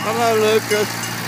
Hello, Lucas.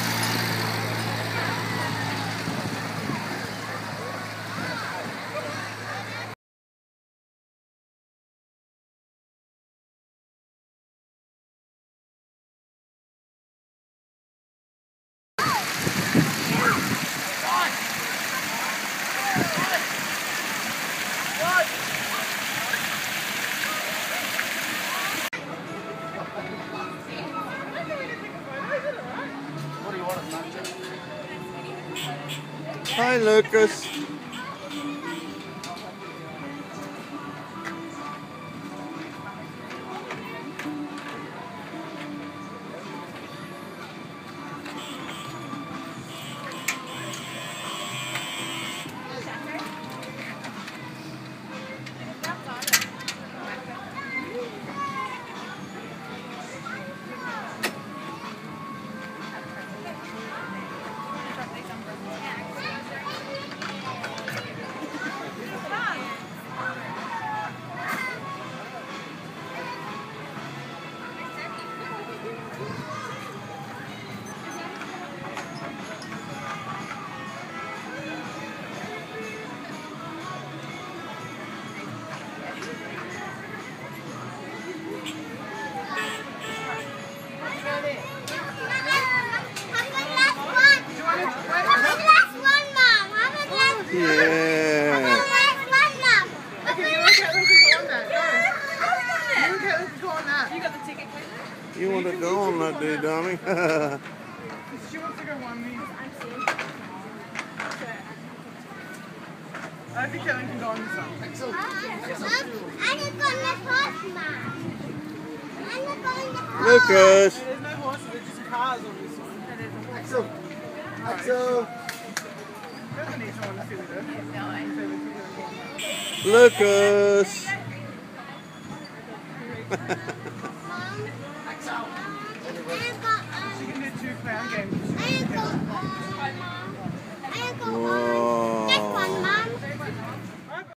Hi, Lucas. Yeah. You want to go on that, do you, darling? She wants to go on me. I think Ellen can go on this one. Lucas. There's no horses, there's just cars on this one. Axel. Axel. Doesn't need someone to sit with her. Lucas. She can do 2 clown games.